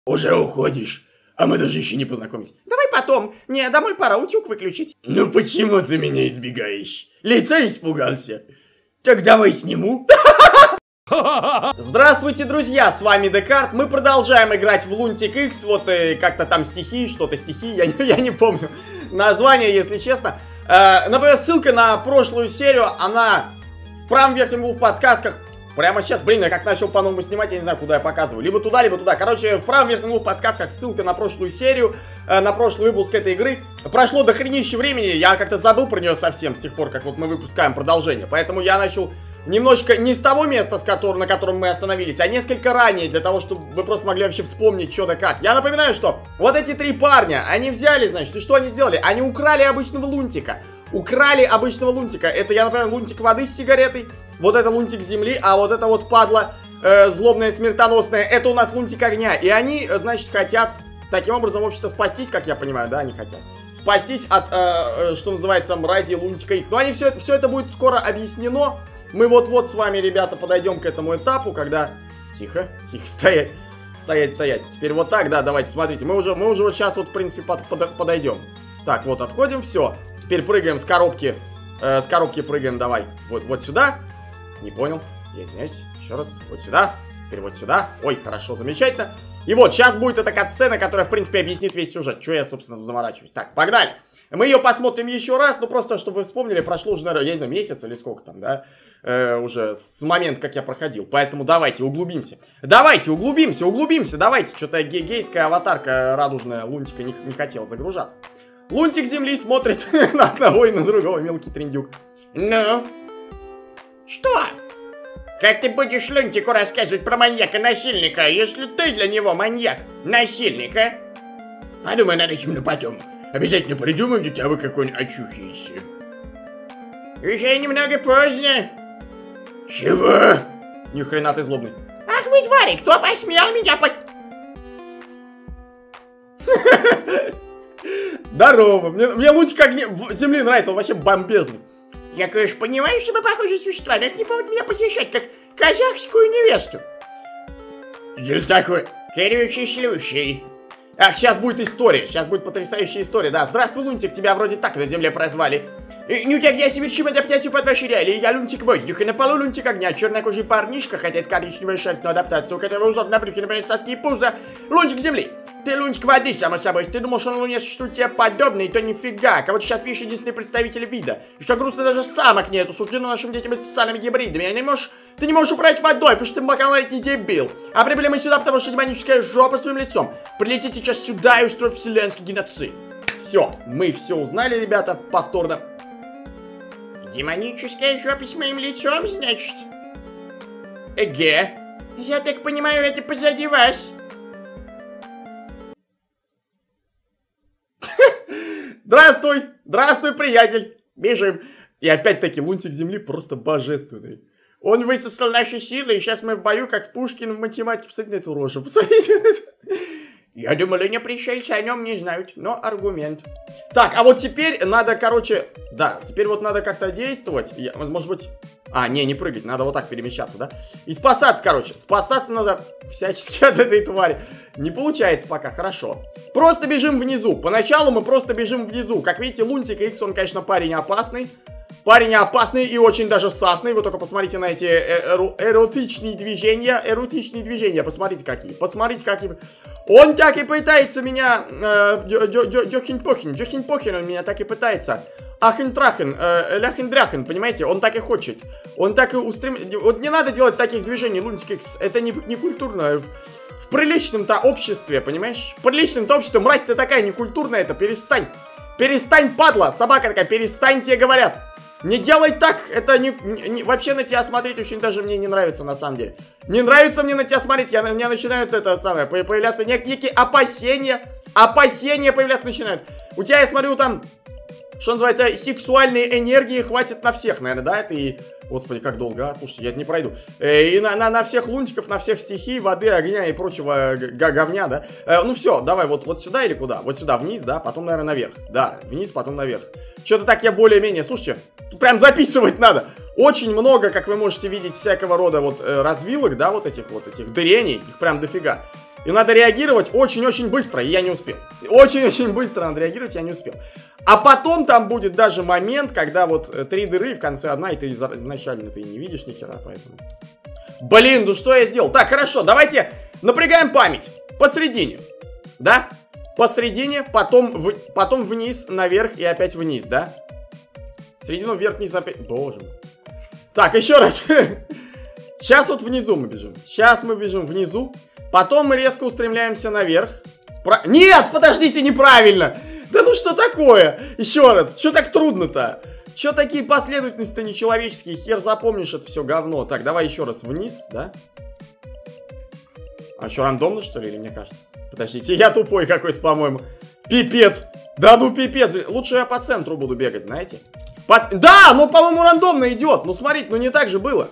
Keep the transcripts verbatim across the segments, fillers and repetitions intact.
Уже уходишь? А мы даже еще не познакомились. Давай потом. Мне домой пора утюг выключить. Ну почему ты меня избегаешь? Лица испугался? Так давай сниму. Здравствуйте, друзья, с вами Декарт. Мы продолжаем играть в Лунтик Икс. Вот э, как-то там стихи, что-то стихи, я, я не помню название, если честно. э, Например, ссылка на прошлую серию, она в правом верхнем углу в подсказках. Прямо сейчас, блин, я как начал по-новому снимать, я не знаю, куда я показываю. Либо туда, либо туда. Короче, в правом верхнем углу в подсказках ссылка на прошлую серию, э, на прошлый выпуск этой игры. Прошло до хренища времени, я как-то забыл про нее совсем с тех пор, как вот мы выпускаем продолжение. Поэтому я начал немножечко не с того места, с которого, на котором мы остановились, а несколько ранее, для того, чтобы вы просто могли вообще вспомнить, что да как. Я напоминаю, что вот эти три парня, они взяли, значит, и что они сделали? Они украли обычного лунтика. Украли обычного лунтика. Это, я напоминаю, лунтик воды с сигаретой. Вот это лунтик земли, а вот это вот падла э, злобная, смертоносная, это у нас лунтик огня. И они, значит, хотят таким образом, в общем-то, спастись, как я понимаю, да, они хотят. Спастись от, э, э, что называется, мрази Лунтика Икс. Но они все, все это будет скоро объяснено. Мы вот-вот с вами, ребята, подойдем к этому этапу, когда... Тихо, тихо, стоять, стоять, стоять. Теперь вот так, да, давайте, смотрите. Мы уже, мы уже вот сейчас вот, в принципе, под, под, подойдем. Так, вот, отходим, все. Теперь прыгаем с коробки. Э, с коробки прыгаем, давай. Вот, вот сюда. Не понял, я извиняюсь. Еще раз, вот сюда. Теперь вот сюда. Ой, хорошо, замечательно. И вот, сейчас будет эта катсцена, которая, в принципе, объяснит весь сюжет. Что я, собственно, заморачиваюсь. Так, погнали. Мы ее посмотрим еще раз, ну просто, чтобы вы вспомнили, прошло уже, наверное, я не знаю, месяц или сколько там, да, э, уже с момента, как я проходил. Поэтому давайте углубимся. Давайте углубимся, углубимся, давайте. Что-то ге гейская аватарка радужная Лунтика не, не хотела загружаться. Лунтик земли смотрит на одного и на другого, мелкий трындюк. Ну? Что? Как ты будешь Лунтику рассказывать про маньяка-насильника, если ты для него маньяк-насильника? Подумай над этим на потом. Обязательно придумай, где вы какой-нибудь очухаешься. Уже немного поздно. Чего? Ни хрена ты злобный. Ах вы твари, кто посмел меня по... Здорово, мне, мне Лунтик огня... земли нравится, он вообще бомбезный. Я, конечно, понимаю, что мы похожие существа, но это не повод меня посещать, как казахскую невесту. Дель такой. Короче, слушай. Ах, сейчас будет история, сейчас будет потрясающая история, да. Здравствуй, Лунтик, тебя вроде так на земле прозвали. Ну тогда совершим адаптацию под ваши реалии. Я Лунтик воздуха, на полу Лунтик огня, чернокожий парнишка, хотя это коричневая шерсть, но адаптация, у которого узор на брюхе, например, соски и пузо. Лунтик земли. Ты Лунтик воды, само собой. Если ты думал, что на Луне существует тебе подобный, то нифига. Кого-то сейчас пишет единственный представитель вида. И что грустно, даже самок нету. Суждено нашим детям быть социальными гибридами. А не можешь, ты не можешь управлять водой, потому что ты малолетний дебил. А прибыли мы сюда, потому что демоническая жопа своим лицом прилетит сейчас сюда и устроит вселенский геноцид. Все, мы все узнали, ребята, повторно. Демоническая жопа с моим лицом, значит? Эге. Я так понимаю, это позади вас. Здравствуй! Здравствуй, приятель! Бежим! И опять-таки Лунтик земли просто божественный. Он высосал наши силы, и сейчас мы в бою, как Пушкин в математике. Посмотрите на эту рожу, посмотрите на это. Я думал, не пришельцы о нем не знают, но аргумент. Так, а вот теперь надо, короче... Да, теперь вот надо как-то действовать. Я, может быть... А, не, не прыгать, надо вот так перемещаться, да? И спасаться, короче. Спасаться надо всячески от этой твари. Не получается пока, хорошо. Просто бежим внизу. Поначалу мы просто бежим внизу. Как видите, Лунтик Икс, он, конечно, парень опасный. Парень опасный и очень даже сасный. Вы только посмотрите на эти эру эротичные движения. Эротичные движения, посмотрите какие. Посмотрите какие. Он так и пытается меня... Джохин-похин. Джохин-похин он меня так и пытается. Ахен-трахен, э, ляхен-дряхен, понимаете? Он так и хочет. Он так и устремляется. Вот не надо делать таких движений, Лунтик Икс. Это не, не культурно. В, в приличном-то обществе, понимаешь? В приличном-то обществе, мразь ты такая некультурная, это перестань. Перестань, падла, собака такая, перестань, тебе говорят. Не делай так, это не, не, вообще на тебя смотреть очень даже мне не нравится на самом деле. Не нравится мне на тебя смотреть, я, у меня начинают это самое, появляться нек, некие опасения. Опасения появляться начинают. У тебя, я смотрю, там... Что называется, сексуальной энергии хватит на всех, наверное, да? Это и... Господи, как долго, а? Слушайте, я это не пройду. Э, и на, на, на всех лунтиков, на всех стихий, воды, огня и прочего говня, да? Э, ну все, давай вот, вот сюда или куда? Вот сюда, вниз, да? Потом, наверное, наверх. Да, вниз, потом наверх. Что-то так я более-менее... Слушайте, тут прям записывать надо. Очень много, как вы можете видеть, всякого рода вот э, развилок, да? Вот этих вот этих дырений. Их прям дофига. И надо реагировать очень-очень быстро, и я не успел. Очень-очень быстро надо реагировать, я не успел. А потом там будет даже момент, когда вот три дыры, в конце одна, и ты изначально ты не видишь ни хера, поэтому... Блин, ну что я сделал? Так, хорошо, давайте напрягаем память. Посередине, да? Посередине, потом, в... потом вниз, наверх и опять вниз, да? Середину, вверх, вниз, опять... Боже мой. Так, еще раз. Сейчас вот внизу мы бежим. Сейчас мы бежим внизу. Потом мы резко устремляемся наверх. Про... Нет, подождите, неправильно. Да ну что такое? Еще раз, что так трудно-то? Что такие последовательности-то нечеловеческие? Хер запомнишь это все говно. Так, давай еще раз вниз, да? А что, рандомно, что ли, или мне кажется? Подождите, я тупой какой-то, по-моему. Пипец. Да ну пипец. Лучше я по центру буду бегать, знаете? По... Да, ну, по-моему, рандомно идет. Ну, смотрите, ну не так же было.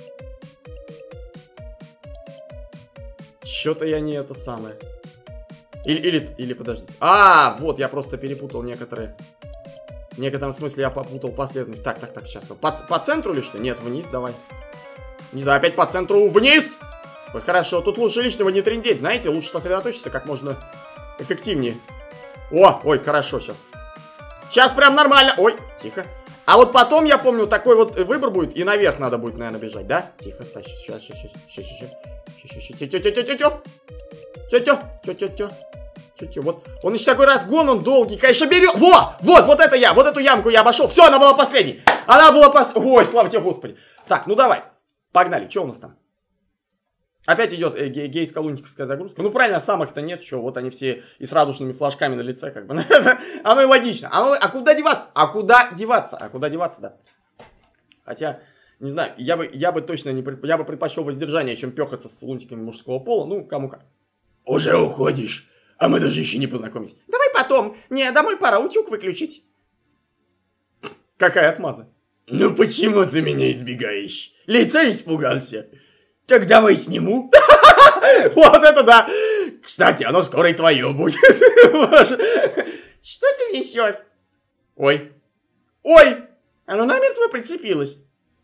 Что-то я не это самое. Или, или, или, подождите. А, вот, я просто перепутал некоторые. В некотором смысле я попутал последовательность. Так, так, так, сейчас. По, по центру или что? Нет, вниз давай. Не знаю, опять по центру вниз. Ой, хорошо, тут лучше лишнего не трындеть, знаете? Лучше сосредоточиться как можно эффективнее. О, ой, хорошо сейчас. Сейчас прям нормально. Ой, тихо. А вот потом, я помню, такой вот выбор будет, и наверх надо будет, наверное, бежать, да? Тихо, стой, сейчас, сейчас, сейчас, сейчас, сейчас, сейчас, сейчас, тё-тё-тё-тё-тё, тё-тё, тё-тё, вот, он еще такой разгон, он долгий, конечно, берет, вот, вот, вот это я, вот эту ямку я обошел, все, она была последней, она была последней, ой, слава тебе, Господи. Так, ну давай, погнали, что у нас там? Опять идет э, гей гейско-лунтиковская загрузка. Ну правильно, самых-то нет, что вот они все и с радужными флажками на лице, как бы. Оно и логично. Оно, а куда деваться? А куда деваться? А куда деваться, да? Хотя, не знаю, я бы, я бы точно не предп... я бы предпочел воздержание, чем пёхаться с лунтиками мужского пола. Ну, кому как. Уже уходишь, а мы даже еще не познакомились. Давай потом. Не, домой пора утюг выключить. Какая отмаза? Ну почему ты меня избегаешь? Лица испугался. Так давай сниму. Вот это да. Кстати, оно скоро и твое будет. Что ты несешь? Ой. Ой. Оно намертво прицепилось.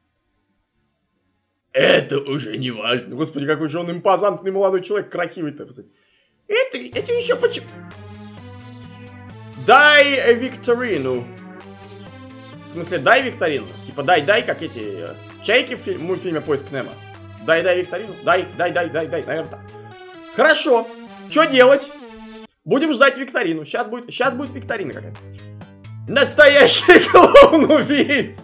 Это уже не важно. Господи, какой же он импозантный молодой человек. Красивый-то. Это, это еще почему? Дай викторину. В смысле, дай викторину. Типа дай-дай, как эти чайки в фильм, мультфильме «Поиск Немо». Дай, дай викторину. Дай, дай, дай, дай, дай. Наверное, так. Хорошо. Что делать? Будем ждать викторину. Сейчас будет, сейчас будет викторина какая-то. Настоящий клоун-убийц.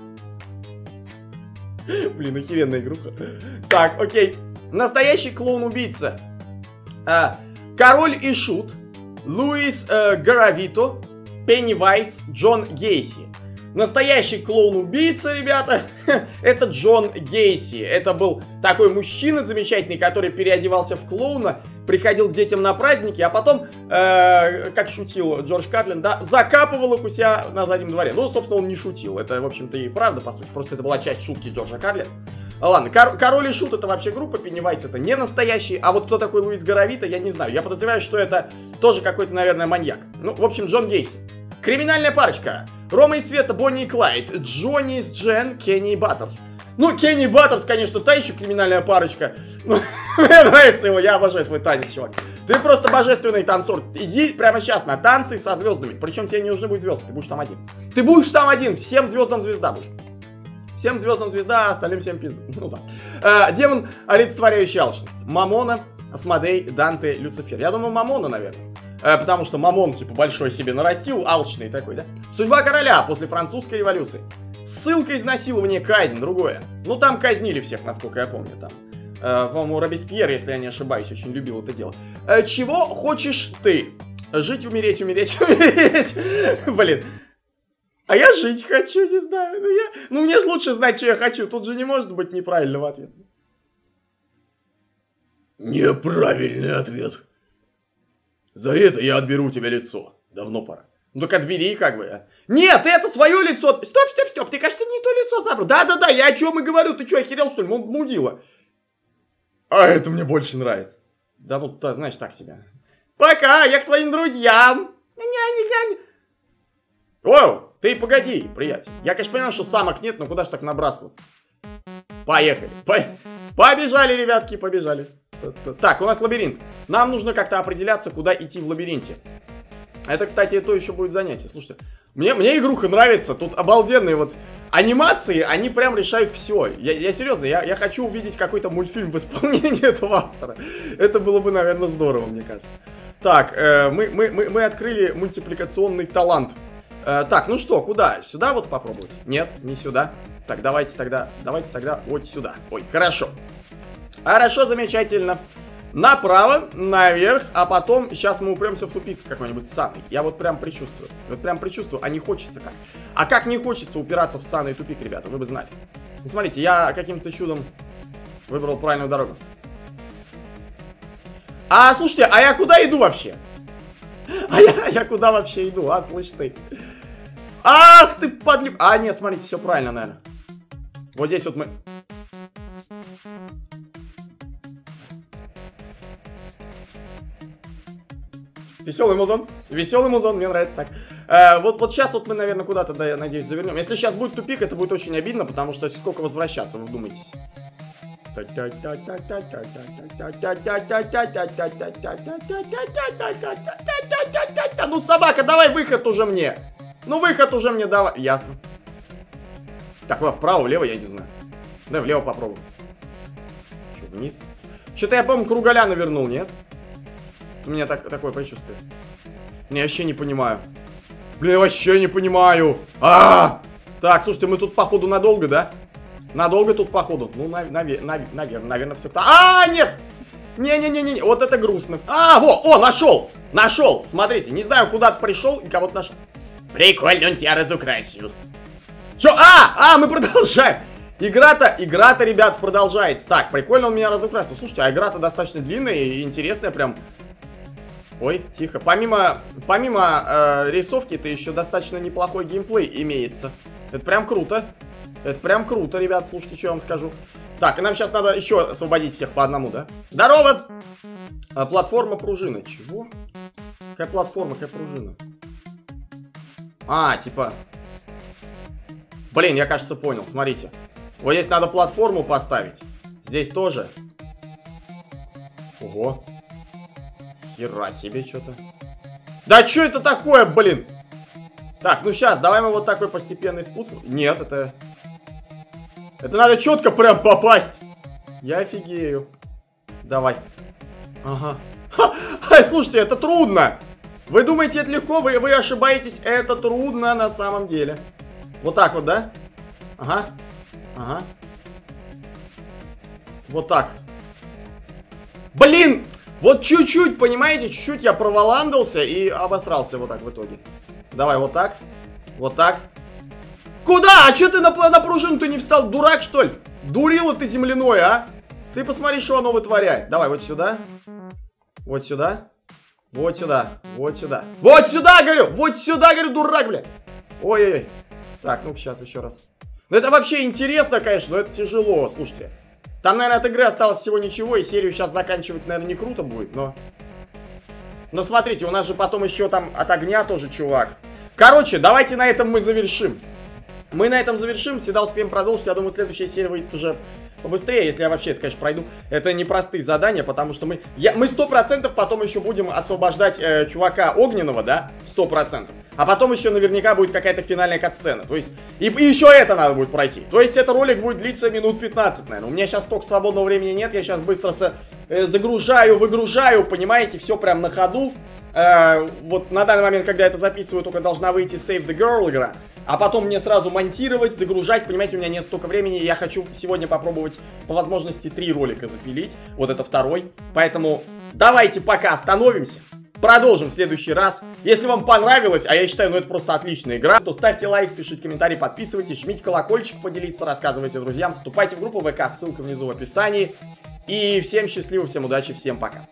Блин, охеренная игруха. Так, окей. Настоящий клоун-убийца. А, Король и Шут. Луис э, Гаравито. Пеннивайз. Джон Гейси. Настоящий клоун-убийца, ребята, это Джон Гейси. Это был такой мужчина замечательный, который переодевался в клоуна, приходил к детям на праздники, а потом, э, как шутил Джордж Карлин, да, закапывал их у себя на заднем дворе. Ну, собственно, он не шутил. Это, в общем-то, и правда, по сути. Просто это была часть шутки Джорджа Карлина. Ладно, Кор Король и Шут — это вообще группа, Пеннивайз — это не настоящий. А вот кто такой Луис Гаравито, я не знаю. Я подозреваю, что это тоже какой-то, наверное, маньяк. Ну, в общем, Джон Гейси. Криминальная парочка. Рома и Света, Бонни и Клайд. Джонни с Джен, Кенни и Баттерс. Ну, Кенни и Баттерс, конечно, та еще криминальная парочка. Ну, мне нравится его, я обожаю твой танец, чувак. Ты просто божественный танцор. Иди прямо сейчас на танцы со звездами. Причем тебе не нужны будут звезды, ты будешь там один. Ты будешь там один, всем звездам звезда будешь. Всем звездам звезда, а остальным всем пизда. Ну да. А, демон, олицетворяющий алчность. Мамона, Асмодей, Данте, Люцифер. Я думаю, Мамона, наверное. Потому что Мамон, типа, большой себе нарастил, алчный такой, да? Судьба короля после французской революции. Ссылка, изнасилование, казнь, другое. Ну, там казнили всех, насколько я помню, там. Э, по-моему, Робеспьер, если я не ошибаюсь, очень любил это дело. Э, чего хочешь ты? Жить, умереть, умереть, умереть. Блин. А я жить хочу, не знаю. Ну, я... ну, мне же лучше знать, что я хочу. Тут же не может быть неправильного ответа. Неправильный ответ. За это я отберу у тебя лицо. Давно пора. Ну так отбери, как бы. Нет, это свое лицо. Стоп, стоп, стоп. Ты, кажется, не то лицо забрал. Да-да-да, я о чем и говорю. Ты что, охерел, что ли? Мудила. А это мне больше нравится. Да ну, то, знаешь, так себя. Пока, я к твоим друзьям. Ня-ня-ня-ня. Оу, ты погоди, приятель. Я, конечно, понимаю, что самок нет, но куда ж так набрасываться? Поехали. По... Побежали, ребятки, побежали. Так, у нас лабиринт. Нам нужно как-то определяться, куда идти в лабиринте. Это, кстати, то еще будет занятие. Слушайте, мне, мне игруха нравится. Тут обалденные вот анимации, они прям решают все. Я, я серьезно, я, я хочу увидеть какой-то мультфильм в исполнении этого автора. Это было бы, наверное, здорово, мне кажется. Так, э, мы, мы, мы, мы открыли мультипликационный талант. Э, так, ну что, куда? Сюда вот попробовать? Нет, не сюда. Так, давайте тогда, давайте тогда вот сюда. Ой, хорошо. Хорошо, замечательно. Направо, наверх, а потом сейчас мы упремся в тупик какой-нибудь ссаный. Я вот прям предчувствую. Вот прям предчувствую, а не хочется как. А как не хочется упираться в ссаный тупик, ребята, вы бы знали. Ну, смотрите, я каким-то чудом выбрал правильную дорогу. А, слушайте, а я куда иду вообще? А я, я куда вообще иду, а, слышь ты? Ах ты, подлюб... А, нет, смотрите, все правильно, наверное. Вот здесь вот мы... Веселый музон, веселый музон, мне нравится так. Э, вот, вот сейчас вот мы, наверное, куда-то, да, я надеюсь, завернем. Если сейчас будет тупик, это будет очень обидно, потому что сколько возвращаться, вы вдумайтесь. Ну, собака, давай выход уже мне. Ну, выход уже мне давай. Ясно. Так, куда, вправо, влево, я не знаю. Да, влево попробуем. Что, вниз? Что-то я, по-моему, круголя навернул, нет? У меня так, такое предчувствие. Я вообще не понимаю. Блин, я вообще не понимаю. А, -а, -а! Так, слушайте, мы тут, походу, надолго, да? Надолго тут, походу. Ну, наверное, наверное, все. А, нет! Не-не-не-не, вот это грустно. А, во, о, нашел! Нашел! Смотрите, не знаю, куда-то пришел и кого-то нашел. Прикольно, он тебя разукрасил. Че? А, а, мы продолжаем. Игра-то, игра-то, ребят, продолжается. Так, прикольно он меня разукрасил. Слушайте, а игра-то достаточно длинная и интересная прям. Ой, тихо. Помимо, помимо э, рисовки-то еще достаточно неплохой геймплей имеется. Это прям круто. Это прям круто, ребят. Слушайте, что я вам скажу. Так, и нам сейчас надо еще освободить всех по одному, да? Здорово! А, платформа пружина. Чего? Какая платформа, какая пружина? А, типа... Блин, я, кажется, понял. Смотрите. Вот здесь надо платформу поставить. Здесь тоже. Ого. Хера себе что-то. Да что это такое, блин? Так, ну сейчас, давай мы вот такой постепенный спуск. Нет, это... Это надо четко прям попасть. Я офигею. Давай. Ага. Ха, слушайте, это трудно. Вы думаете, это легко? Вы, вы ошибаетесь. Это трудно на самом деле. Вот так вот, да? Ага. Ага. Вот так. Блин! Вот чуть-чуть, понимаете, чуть-чуть я проволандался и обосрался вот так в итоге. Давай вот так. Вот так. Куда? А что ты на, на пружину-то не встал? Дурак, что ли? Дурила ты земляной, а? Ты посмотри, что оно вытворяет. Давай вот сюда. Вот сюда. Вот сюда. Вот сюда. Вот сюда, говорю! Вот сюда, говорю, дурак, бля! Ой-ой-ой. Так, ну сейчас еще раз. Ну это вообще интересно, конечно, но это тяжело, слушайте. Там, наверное, от игры осталось всего ничего, и серию сейчас заканчивать, наверное, не круто будет, но... Но смотрите, у нас же потом еще там от огня тоже чувак. Короче, давайте на этом мы завершим. Мы на этом завершим, всегда успеем продолжить. Я думаю, следующая серия выйдет уже побыстрее, если я вообще это, конечно, пройду. Это непростые задания, потому что мы... Я, мы сто процентов потом еще будем освобождать э, чувака огненного, да? сто процентов. А потом еще наверняка будет какая-то финальная катсцена. То есть, и, и еще это надо будет пройти. То есть, это ролик будет длиться минут пятнадцать, наверное. У меня сейчас столько свободного времени нет. Я сейчас быстро со, э, загружаю, выгружаю, понимаете, все прям на ходу. Э, вот на данный момент, когда я это записываю, только должна выйти Save the Girl игра. А потом мне сразу монтировать, загружать, понимаете, у меня нет столько времени. Я хочу сегодня попробовать по возможности три ролика запилить. Вот это второй. Поэтому давайте пока остановимся. Продолжим в следующий раз. Если вам понравилось, а я считаю, ну это просто отличная игра, то ставьте лайк, пишите комментарий, подписывайтесь, жмите колокольчик, поделиться, рассказывайте друзьям, вступайте в группу ВК, ссылка внизу в описании. И всем счастливо, всем удачи, всем пока.